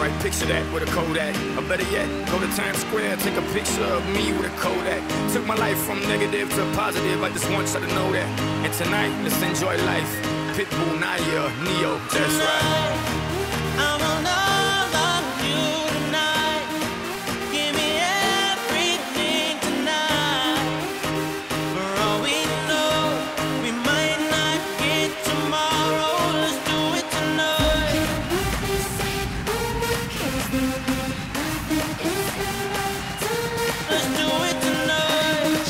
right, picture that with a Kodak. Or better yet, go to Times Square, take a picture of me with a Kodak. Took my life from negative to positive, I just want you to know that. And tonight, let's enjoy life. Pitbull, Naya, Neo, that's right. I want all of you tonight. Give me everything tonight. For all we know, we might not get tomorrow. Let's do it tonight. Let's do it tonight.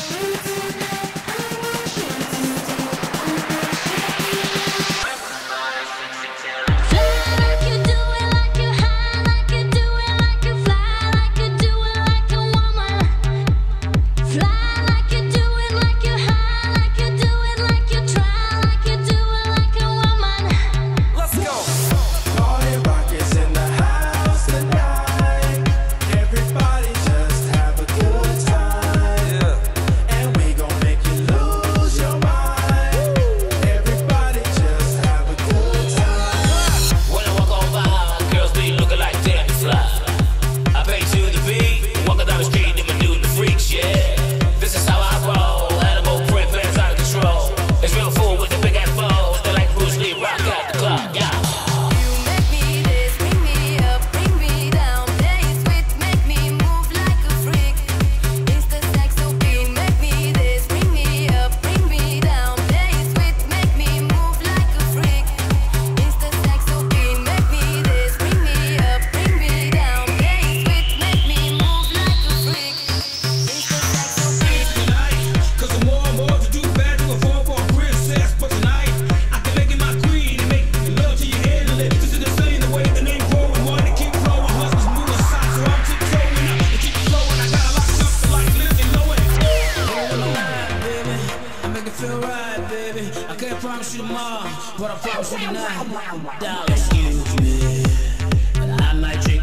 I can't promise you tomorrow, but I promise you tonight. Darling, excuse me, but I might change.